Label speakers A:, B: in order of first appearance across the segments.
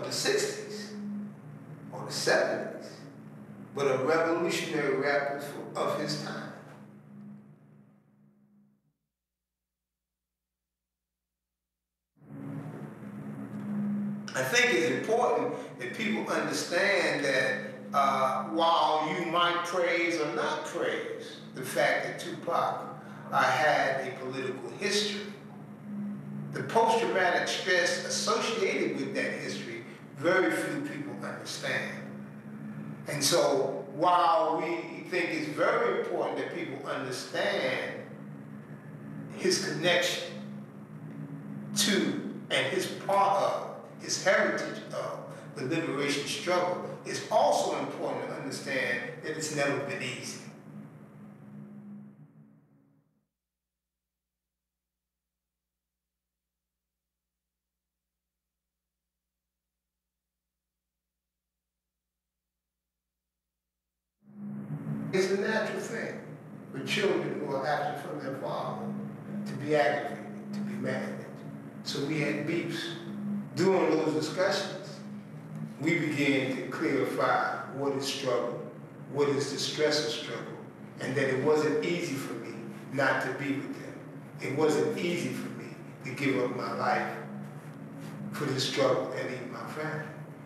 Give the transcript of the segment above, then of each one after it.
A: the 60s or the 70s, but a revolutionary rapper of his time. I think it's important that people understand that while you might praise or not praise the fact that Tupac had a political history, the post-traumatic stress associated with that history, very few people understand. And so while we think it's very important that people understand his connection to and his part of, his heritage of the liberation struggle, it's also important to understand that it's never been easy. It's a natural thing for children who are absent from their father to be aggravated, to be mad. So we had beefs. During those discussions, we began to clarify what is struggle, what is the stress of struggle, and that it wasn't easy for me not to be with them. It wasn't easy for me to give up my life for the struggle and even my family.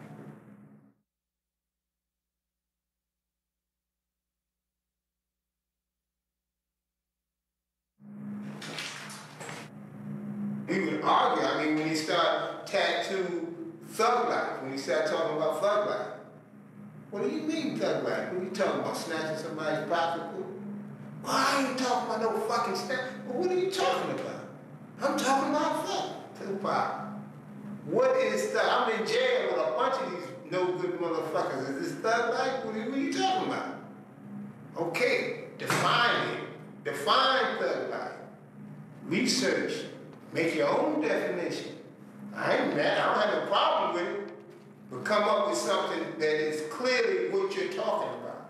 A: We would argue. I mean, when he started tattoo thug life, when he started talking about thug life, what do you mean thug life? What are you talking about, snatching somebody's pocketbook? Well, I ain't talking about no fucking snatch. Well, what are you talking about? I'm talking about thug. Tupac. What is thug? I'm in jail with a bunch of these no good motherfuckers. Is this thug life? What are you talking about? Okay, define it. Define thug life. Research. Make your own definition. I ain't mad, I don't have a problem with it, but come up with something that is clearly what you're talking about.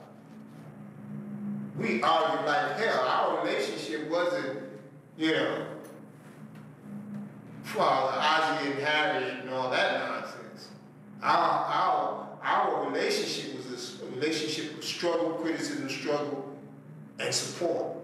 A: We argued like hell. Our relationship wasn't, Father Ozzie and Harriet and all that nonsense. Our relationship was a relationship of struggle, criticism, struggle, and support.